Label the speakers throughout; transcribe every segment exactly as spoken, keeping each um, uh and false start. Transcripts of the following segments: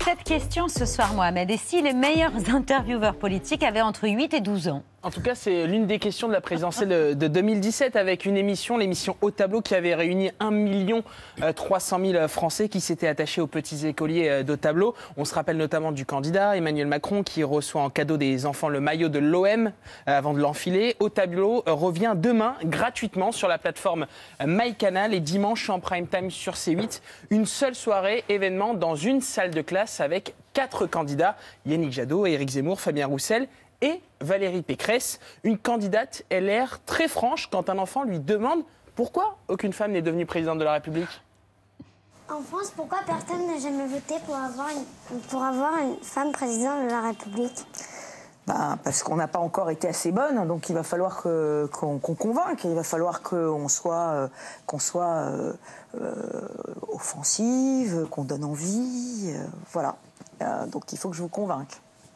Speaker 1: Cette question ce soir, Mohamed. Et si les meilleurs intervieweurs politiques avaient entre huit et douze ans?
Speaker 2: En tout cas, c'est l'une des questions de la présidentielle de deux mille dix-sept avec une émission, l'émission Au Tableau, qui avait réuni un million trois cent mille Français qui s'étaient attachés aux petits écoliers d'Au Tableau. On se rappelle notamment du candidat Emmanuel Macron qui reçoit en cadeau des enfants le maillot de l'O M avant de l'enfiler. Au Tableau revient demain gratuitement sur la plateforme MyCanal et dimanche en prime time sur C huit. Une seule soirée événement dans une salle de classe avec quatre candidats, Yannick Jadot, Éric Zemmour, Fabien Roussel et Valérie Pécresse, une candidate L R très franche quand un enfant lui demande pourquoi aucune femme n'est devenue présidente de la République.
Speaker 3: En France, pourquoi personne n'a jamais voté pour avoir une, pour avoir une femme présidente de la République?
Speaker 4: Ben, parce qu'on n'a pas encore été assez bonne, donc il va falloir que, qu'on, qu'on convainque, il va falloir qu'on soit, euh, qu'on soit euh, euh, offensive, qu'on donne envie, euh, voilà. Euh, donc il faut que je vous convainque.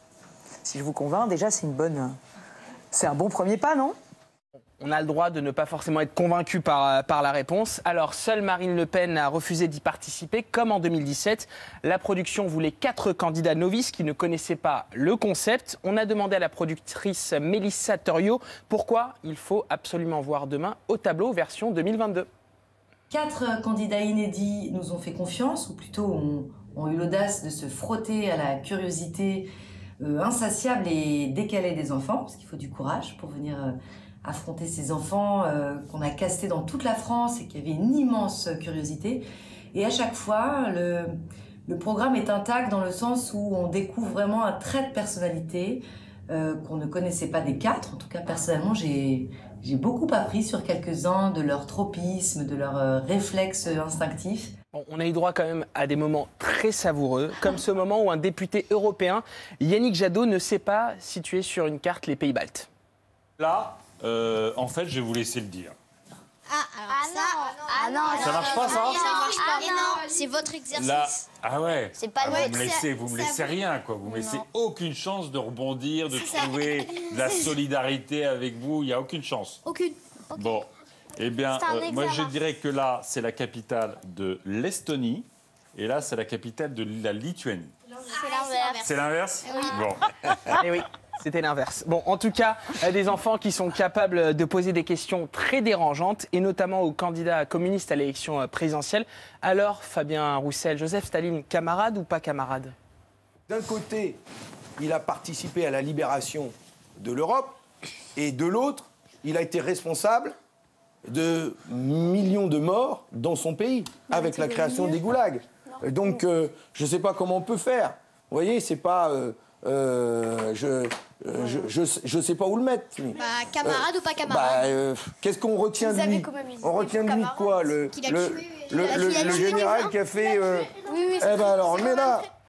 Speaker 4: Si je vous convainc, déjà, c'est une bonne, c'est un bon premier pas, non?
Speaker 2: On a le droit de ne pas forcément être convaincu par, par la réponse. Alors, seule Marine Le Pen a refusé d'y participer, comme en deux mille dix-sept. La production voulait quatre candidats novices qui ne connaissaient pas le concept. On a demandé à la productrice Mélissa Thuriot pourquoi il faut absolument voir demain Au Tableau version deux mille vingt-deux.
Speaker 5: Quatre candidats inédits nous ont fait confiance, ou plutôt ont, ont eu l'audace de se frotter à la curiosité euh, insatiable et décalée des enfants, parce qu'il faut du courage pour venir euh, affronter ces enfants euh, qu'on a castés dans toute la France et qui avaient une immense curiosité. Et à chaque fois, le, le programme est intact dans le sens où on découvre vraiment un trait de personnalité euh, qu'on ne connaissait pas des quatre. En tout cas, personnellement, j'ai... J'ai beaucoup appris sur quelques-uns de leurs tropismes, de leurs euh, réflexes instinctifs.
Speaker 2: Bon, on a eu droit quand même à des moments très savoureux, comme ce moment où un député européen, Yannick Jadot, ne sait pas situer sur une carte les pays baltes.
Speaker 6: Là, euh, en fait, je vais vous laisser le dire.
Speaker 3: Ah, alors ah ça, non, ah non,
Speaker 6: ça marche pas, ça?
Speaker 3: Ça marche pas. Ah non, c'est votre exercice.
Speaker 6: Là, ah ouais.
Speaker 3: C'est pas
Speaker 6: ah,
Speaker 3: le
Speaker 6: vous me laissez, vous me laissez rien, quoi. Vous me laissez aucune chance de rebondir, de trouver de la solidarité avec vous. Il n'y a aucune chance.
Speaker 3: Aucune. Okay.
Speaker 6: Bon, eh bien, euh, moi je dirais que là, c'est la capitale de l'Estonie, et là, c'est la capitale de la Lituanie.
Speaker 3: C'est l'inverse.
Speaker 6: C'est l'inverse?
Speaker 3: Oui.
Speaker 6: Bon.
Speaker 2: Eh oui. C'était l'inverse. Bon, en tout cas, des enfants qui sont capables de poser des questions très dérangeantes, et notamment aux candidats communistes à l'élection présidentielle. Alors, Fabien Roussel, Joseph Staline, camarade ou pas camarade?
Speaker 7: D'un côté, il a participé à la libération de l'Europe, et de l'autre, il a été responsable de millions de morts dans son pays, avec la création des goulags. Donc, euh, je ne sais pas comment on peut faire. Vous voyez, c'est pas... Euh, Euh, je, euh, je, je, je sais pas où le mettre.
Speaker 3: Bah, camarade
Speaker 7: euh,
Speaker 3: ou pas camarade?
Speaker 7: Bah, euh, qu'est-ce qu'on retient de lui? On retient de lui quoi? Le, le, le, le, le général qui a fait. Euh,
Speaker 3: oui, oui,
Speaker 7: eh ben alors, mais là,